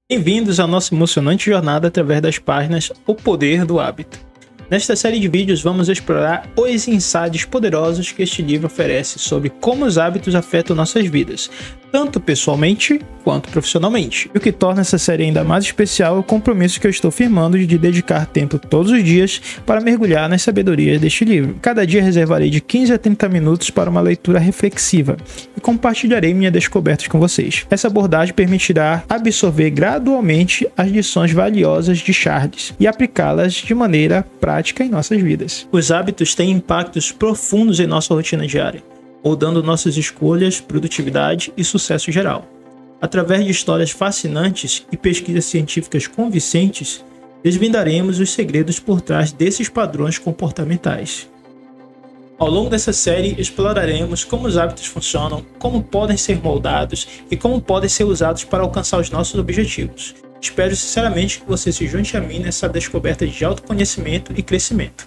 Bem-vindos à nossa emocionante jornada através das páginas O Poder do Hábito. Nesta série de vídeos vamos explorar os insights poderosos que este livro oferece sobre como os hábitos afetam nossas vidas, tanto pessoalmente quanto profissionalmente. E o que torna essa série ainda mais especial é o compromisso que eu estou firmando de dedicar tempo todos os dias para mergulhar nas sabedorias deste livro. Cada dia reservarei de 15 a 30 minutos para uma leitura reflexiva e compartilharei minhas descobertas com vocês. Essa abordagem permitirá absorver gradualmente as lições valiosas de Charles e aplicá-las de maneira prática em nossas vidas. Os hábitos têm impactos profundos em nossa rotina diária, moldando nossas escolhas, produtividade e sucesso geral. Através de histórias fascinantes e pesquisas científicas convincentes, desvendaremos os segredos por trás desses padrões comportamentais. Ao longo dessa série, exploraremos como os hábitos funcionam, como podem ser moldados e como podem ser usados para alcançar os nossos objetivos. Espero sinceramente que você se junte a mim nessa descoberta de autoconhecimento e crescimento.